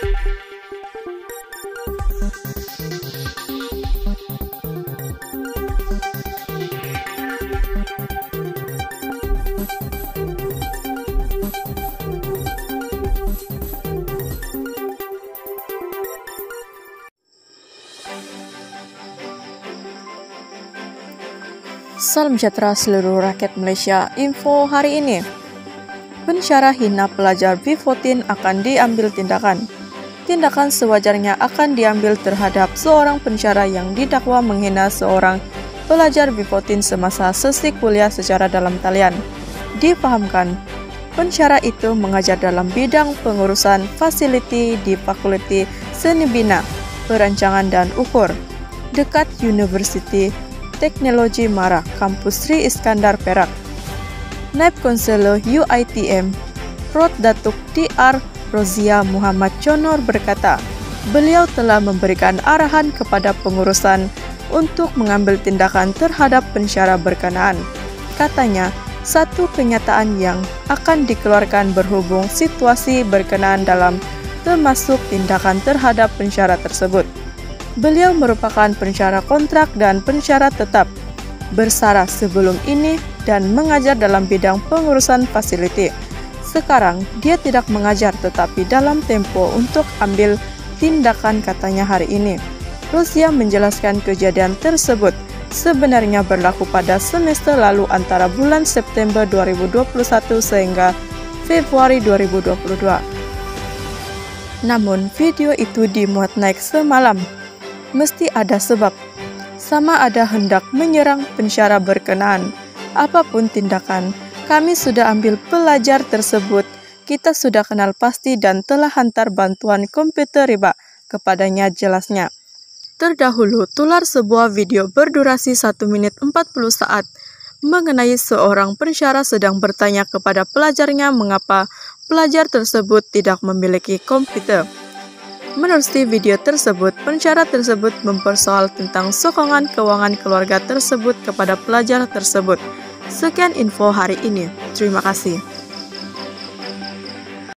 Salam sejahtera seluruh rakyat Malaysia. Info hari ini. Pensyarah hina pelajar V14 akan diambil tindakan. Tindakan sewajarnya akan diambil terhadap seorang pensyarah yang didakwa menghina seorang pelajar V14 semasa sesi kuliah secara dalam talian. Dipahamkan, pensyarah itu mengajar dalam bidang pengurusan fasiliti di Fakulti Seni Bina, Perancangan dan Ukur dekat Universiti Teknologi Mara, Kampus Sri Iskandar, Perak. Naib Konselor UiTM, Prof. Datuk Dr. Rozia Muhammad Conor berkata, beliau telah memberikan arahan kepada pengurusan untuk mengambil tindakan terhadap pensyarah berkenaan. Katanya, satu kenyataan yang akan dikeluarkan berhubung situasi berkenaan dalam termasuk tindakan terhadap pensyarah tersebut. Beliau merupakan pensyarah kontrak dan pensyarah tetap, bersarah sebelum ini dan mengajar dalam bidang pengurusan fasiliti. Sekarang, dia tidak mengajar tetapi dalam tempo untuk ambil tindakan, katanya hari ini. Rozia menjelaskan kejadian tersebut sebenarnya berlaku pada semester lalu antara bulan September 2021 sehingga Februari 2022. Namun, video itu dimuat naik semalam. Mesti ada sebab, sama ada hendak menyerang pensyarah berkenaan. Apapun tindakan, kami sudah ambil pelajar tersebut, kita sudah kenal pasti dan telah hantar bantuan komputer riba kepadanya, jelasnya. Terdahulu, tular sebuah video berdurasi 1 menit 40 saat mengenai seorang pensyarah sedang bertanya kepada pelajarnya mengapa pelajar tersebut tidak memiliki komputer. Menerusi video tersebut, pensyarah tersebut mempersoal tentang sokongan keuangan keluarga tersebut kepada pelajar tersebut. Sekian info hari ini. Terima kasih.